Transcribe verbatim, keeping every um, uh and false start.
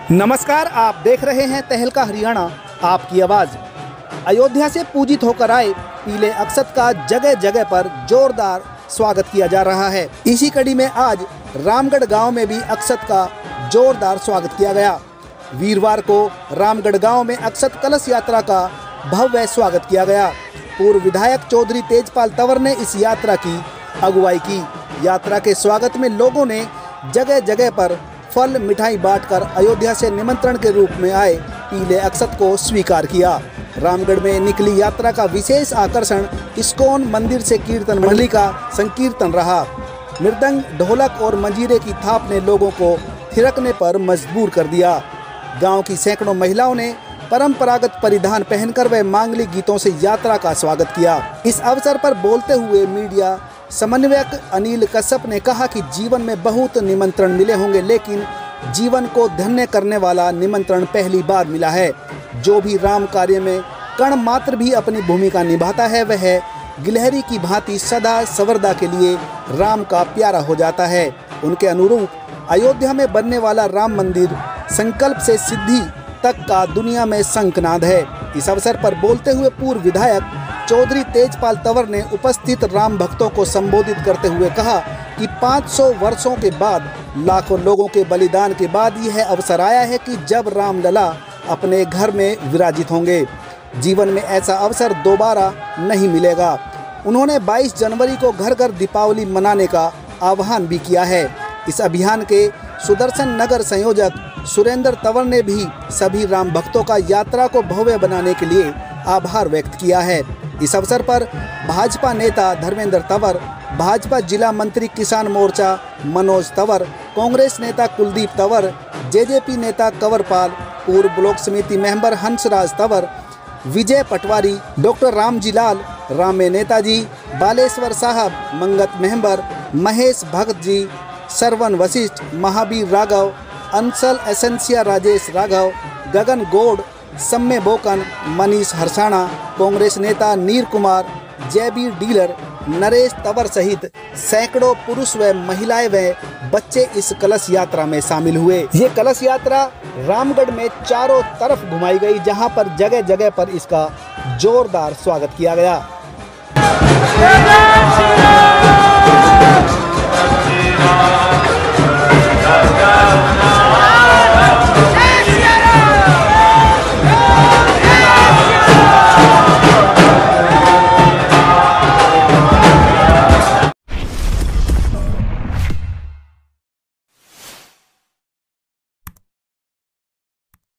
नमस्कार, आप देख रहे हैं तहलका हरियाणा, आपकी आवाज। अयोध्या से पूजित होकर आए पीले अक्षत का जगह जगह पर जोरदार स्वागत किया जा रहा है। इसी कड़ी में आज रामगढ़ गांव में भी अक्षत का जोरदार स्वागत किया गया। वीरवार को रामगढ़ गांव में अक्षत कलश यात्रा का भव्य स्वागत किया गया। पूर्व विधायक चौधरी तेजपाल तंवर ने इस यात्रा की अगुवाई की। यात्रा के स्वागत में लोगों ने जगह जगह पर फल मिठाई बांटकर अयोध्या से निमंत्रण के रूप में आए पीले अक्षत को स्वीकार किया। रामगढ़ में निकली यात्रा का विशेष आकर्षण इस्कॉन मंदिर से कीर्तन मंडली का संकीर्तन रहा। मृदंग, ढोलक और मंजीरे की थाप ने लोगों को थिरकने पर मजबूर कर दिया। गांव की सैकड़ों महिलाओं ने परंपरागत परिधान पहनकर व मांगलिक गीतों से यात्रा का स्वागत किया। इस अवसर पर बोलते हुए मीडिया समन्वयक अनिल कश्यप ने कहा कि जीवन में बहुत निमंत्रण मिले होंगे, लेकिन जीवन को धन्य करने वाला निमंत्रण पहली बार मिला है। जो भी राम कार्य में कण मात्र भी अपनी भूमिका निभाता है, वह गिलहरी की भांति सदा सवरदा के लिए राम का प्यारा हो जाता है। उनके अनुरूप अयोध्या में बनने वाला राम मंदिर संकल्प से सिद्धि तक का दुनिया में शंखनाद है। इस अवसर पर बोलते हुए पूर्व विधायक चौधरी तेजपाल तंवर ने उपस्थित राम भक्तों को संबोधित करते हुए कहा कि पाँच सौ वर्षों के बाद, लाखों लोगों के बलिदान के बाद यह अवसर आया है कि जब राम लला अपने घर में विराजित होंगे। जीवन में ऐसा अवसर दोबारा नहीं मिलेगा। उन्होंने बाईस जनवरी को घर घर दीपावली मनाने का आह्वान भी किया है। इस अभियान के सुदर्शन नगर संयोजक सुरेंद्र तंवर ने भी सभी राम भक्तों का यात्रा को भव्य बनाने के लिए आभार व्यक्त किया है। इस अवसर पर भाजपा नेता धर्मेंद्र तंवर, भाजपा जिला मंत्री किसान मोर्चा मनोज तंवर, कांग्रेस नेता कुलदीप तंवर, जेजेपी नेता कंवरपाल, पूर्व ब्लॉक समिति मेंबर हंसराज तंवर, विजय पटवारी, डॉक्टर रामजी लाल, रामे नेताजी, बालेश्वर साहब, मंगत मेंबर, महेश भगत जी, सरवन वशिष्ठ, महावीर राघव, अंसल एसेंसिया राजेश राघव, गगन गौड़, सम्मे बोकन, मनीष हरसाणा, कांग्रेस नेता नीर कुमार, जयबीर डीलर, नरेश तंवर सहित सैकड़ों पुरुष व महिलाएं व बच्चे इस कलश यात्रा में शामिल हुए। ये कलश यात्रा रामगढ़ में चारों तरफ घुमाई गई, जहां पर जगह जगह पर इसका जोरदार स्वागत किया गया।